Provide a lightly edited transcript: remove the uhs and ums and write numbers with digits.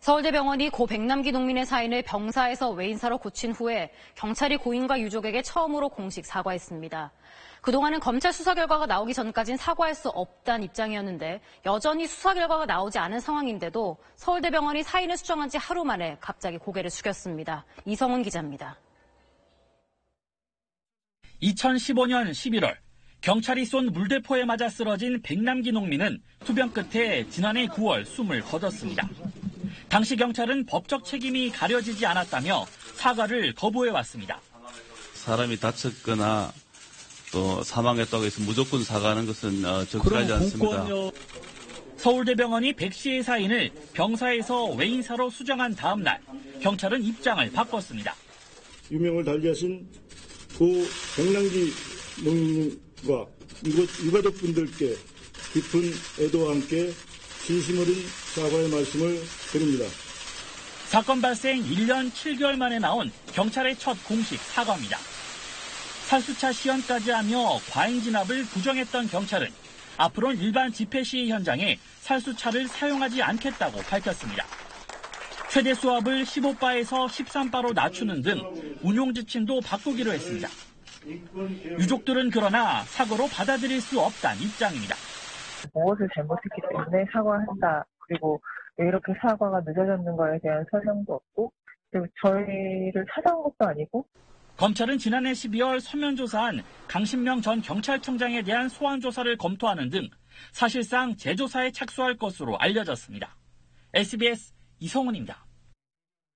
서울대병원이 고 백남기 농민의 사인을 병사에서 외인사로 고친 후에 경찰이 고인과 유족에게 처음으로 공식 사과했습니다. 그동안은 검찰 수사 결과가 나오기 전까진 사과할 수 없다는 입장이었는데 여전히 수사 결과가 나오지 않은 상황인데도 서울대병원이 사인을 수정한 지 하루 만에 갑자기 고개를 숙였습니다. 이성훈 기자입니다. 2015년 11월 경찰이 쏜 물대포에 맞아 쓰러진 백남기 농민은 투병 끝에 지난해 9월 숨을 거뒀습니다. 당시 경찰은 법적 책임이 가려지지 않았다며 사과를 거부해왔습니다. 사람이 다쳤거나 또 사망했다고 해서 무조건 사과하는 것은 적절하지 않습니다. 서울대병원이 백 씨의 사인을 병사에서 외인사로 수정한 다음 날 경찰은 입장을 바꿨습니다. 유명을 달리하신 고 백남기 농민과 유가족분들께 깊은 애도와 함께 진심 어린 사과의 말씀을 드립니다. 사건 발생 1년 7개월 만에 나온 경찰의 첫 공식 사과입니다. 살수차 시연까지 하며 과잉 진압을 부정했던 경찰은 앞으로는 일반 집회 시위 현장에 살수차를 사용하지 않겠다고 밝혔습니다. 최대 수압을 15바에서 13바로 낮추는 등 운용 지침도 바꾸기로 했습니다. 유족들은 그러나 사고로 받아들일 수 없다는 입장입니다. 무엇을 잘못했기 때문에 사과한다. 그리고 왜 이렇게 사과가 늦어졌는가에 대한 설명도 없고 그리고 저희를 찾아온 것도 아니고. 검찰은 지난해 12월 서면 조사한 강신명 전 경찰청장에 대한 소환 조사를 검토하는 등 사실상 재조사에 착수할 것으로 알려졌습니다. SBS 이성훈입니다.